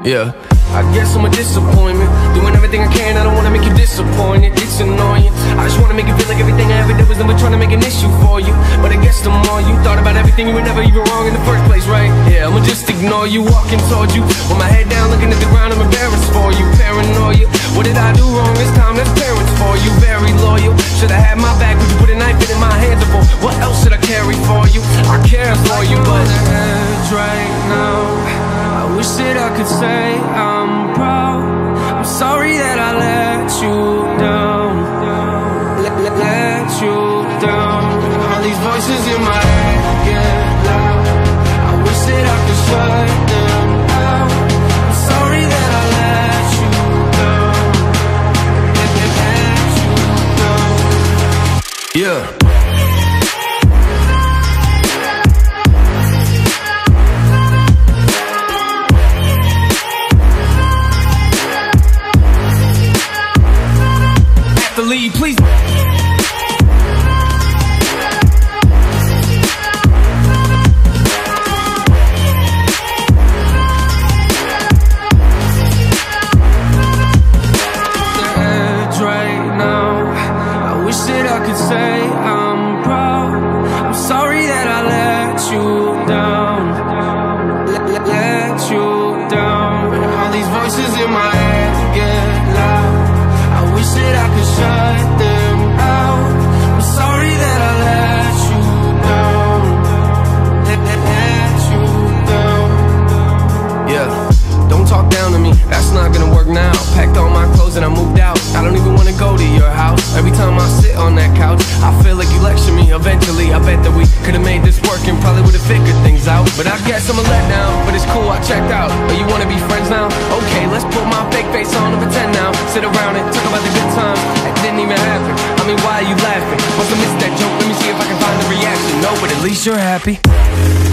Yeah, I guess I'm a disappointment. Doing everything I can, I don't wanna make you disappointed. It's annoying, I just wanna make it feel like everything I ever did was never trying to make an issue for you. But I guess the more you thought about everything, you were never even wrong in the first place, right? Yeah, I'ma just ignore you, walking towards you with my head down, looking at the ground, I'm embarrassed for you. Paranoia, what did I do wrong this time? That's parents for you. Very loyal, should've had my back, would you put a knife in my hands before? What else should I carry for you? I care for you, but right now I wish that I could say I'm proud. I'm sorry that I let you down, let you down. All these voices in my head get loud. I wish that I could shut them out. I'm sorry that I let you down, let you down. Yeah. Lead, please. Right now, I wish that I could say I'm proud. I'm sorry that I let you down, let you down. All these voices in my head get loud. I wish that I could shut them out. I'm sorry that I let you down, let you down. Yeah, don't talk down to me, that's not gonna work now. Packed all my clothes and I moved out. I don't even wanna go to your house. Every time I sit on that couch, I feel like you lecture me. Eventually, I bet that we could've made this work and probably would've figured things out. But I guess I'm a letdown, but it's cool, I checked out. Oh, you wanna be friends now? Okay, let's put my fake face on and pretend now. Sit around and talk about the good times that didn't even happen. I mean, why are you laughing? Must've missed that joke, let me see if I can find the reaction. No, but at least you're happy.